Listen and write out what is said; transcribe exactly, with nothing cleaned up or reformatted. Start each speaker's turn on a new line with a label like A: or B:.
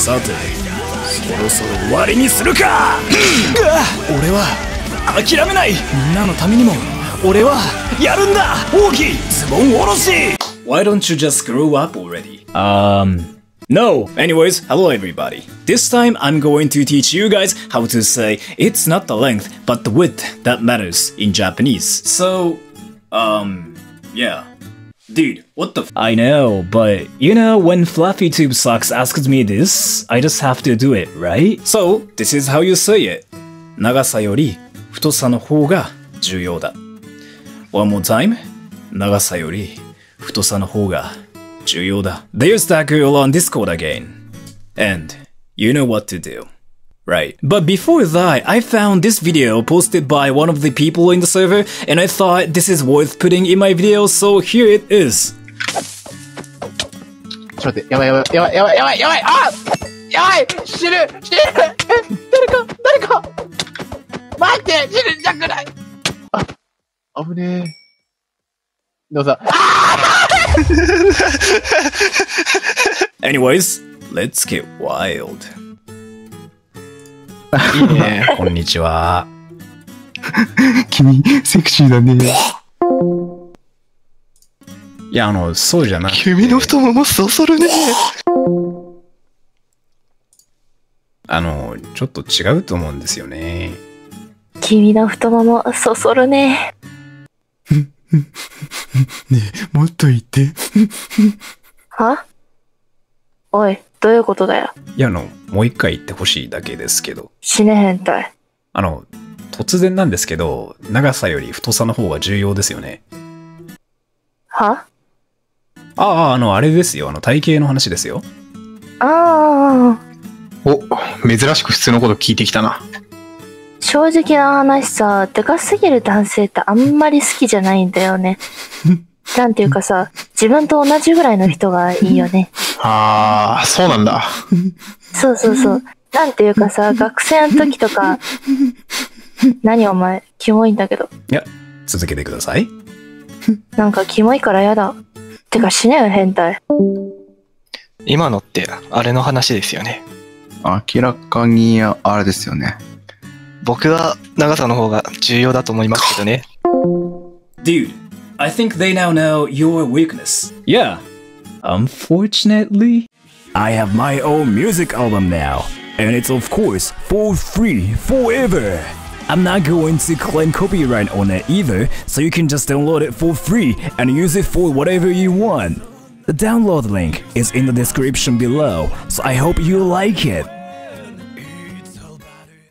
A: さて、そろそろ終わりにするか。俺は諦めない。みんなのためにも俺はやるんだ。王毅ズボンおろし。 Why don't you just grow up already? Um, no. Anyways, hello everybody. This time I'm going to teach you guys how to say it's not the length but the width that matters in Japanese. So, um, yeah. Dude, what the f- I know, but you know, when Fluffy Tube Socks asks me this, I just have to do it, right? So, this is how you say it. 長さより太さの方が重要だ。One more time. 長さより太さの方が重要だ。There's that girl on Discord again. And you know what to do. Right. But before that, I found this video posted by one of the people in the server, and I thought this is worth putting in my video, so here it is.
B: ちょっと待って、やばいやばいやばいやばいやばいやばい、あやばい死ぬ死ぬえ、誰か誰か待って死ぬんじゃくないあ、危ねえ。でもさ、
A: Anyways, let's get wild.
B: いいね。
A: こんにちは。
C: 君、セクシーだね。
A: いや、あの、そうじゃなくて。
C: 君の太ももそそるね。
A: あの、ちょっと違うと思うんですよね。
D: 君の太ももそそるね。
C: ねえ、もっと言って。
D: は？おい、どういうことだよ。
A: いや、あの、もう一回言ってほしいだけですけど。
D: 死ねへんたい。
A: あの、突然なんですけど、長さより太さの方が重要ですよね。
D: は？
A: ああ、あの、あれですよ。あの、体型の話ですよ。
D: ああ。
C: お、珍しく普通のこと聞いてきたな。
D: 正直な話さ、でかすぎる男性ってあんまり好きじゃないんだよね。なんていうかさ、自分と同じぐらいの人がいいよね。
C: あー、そうなんだ。
D: そうそうそう。なんていうかさ、学生の時とか、何お前、キモいんだけど。
A: いや、続けてください。
D: なんかキモいからやだ。てか死ねよ、変態。
E: 今のってあれの話ですよね。
C: 明らかにあれですよね。
E: 僕は長さの方が重要だと思いますけどね。
A: Dude, I think they now know your weakness. Yeah. Unfortunately, I have my own music album now, and it's of course for free forever. I'm not going to claim copyright on it either, so you can just download it for free and use it for whatever you want. The download link is in the description below, so I hope you like it.